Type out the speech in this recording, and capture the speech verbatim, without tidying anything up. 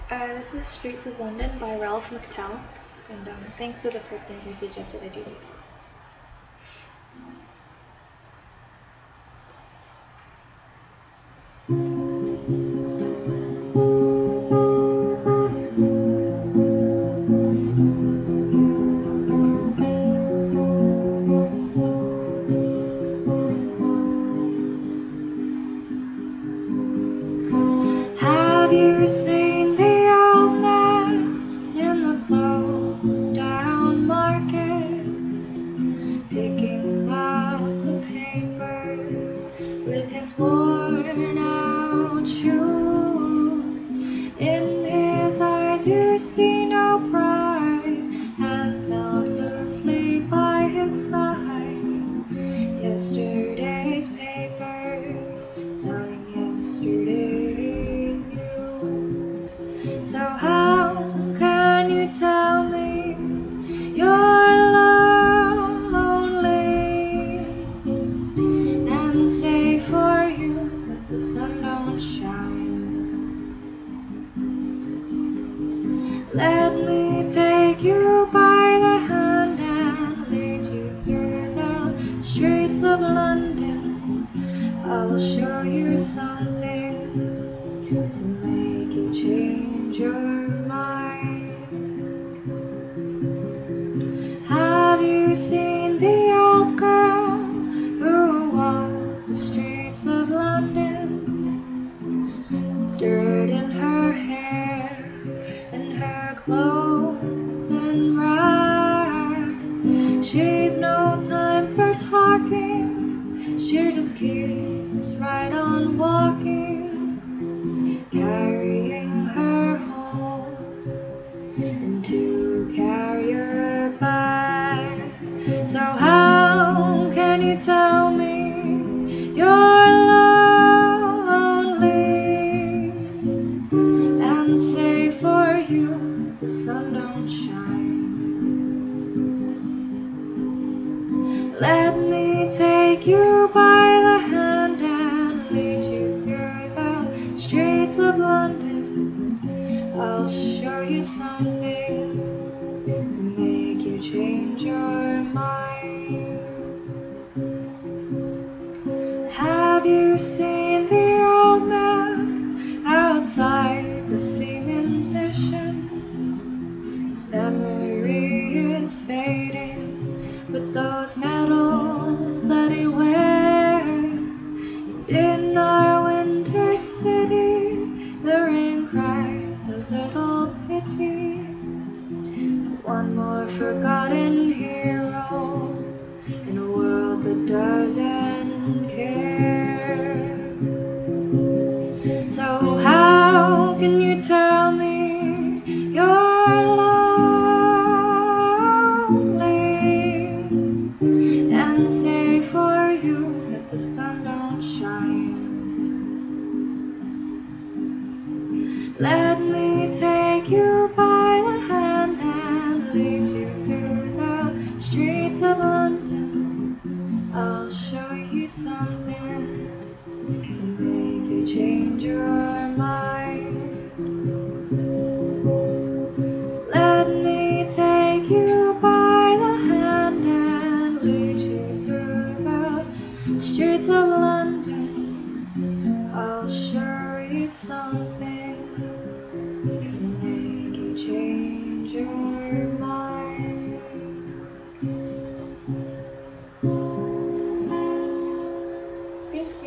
Uh, this is Streets of London by Ralph Mctell, and um, thanks to the person who suggested I do this. Have you seen the old man in the closed down market, picking up the papers with his worn out shoes? In his eyes you see no pride, hands held loosely by his side. Yesterday's papers telling yesterday's news. So how can you tell me you're lonely and say for you that the sun don't shine? Let me take you by the hand and lead you through the streets of London. I'll show you something to make you change your mind. Have you seen the old girl who walks the streets of London? Dirt in her hair and her clothes and rags. She's no time for talking, she just keeps right on walking, carrying her home in two carrier bags. So how can you tell me you're lonely and say for you the sun don't shine? Let me take you by the hand and lead you through the streets of London. I'll show you something to make you change your mind. Have you seen the old man outside the Seaman's Mission? His memory is fading with those medals that he wears. And in our winter city, the rain cries a little pity for one more forgotten hero in a world that doesn't care. So how can you tell me you're lonely and say for you that the sun don't shine? Let me take you by the hand and lead you through the streets of London. I'll show you something to make you change your mind. Let me take you by the hand and lead you through the streets of London. I'll show you something to make you change your mind. Thank you.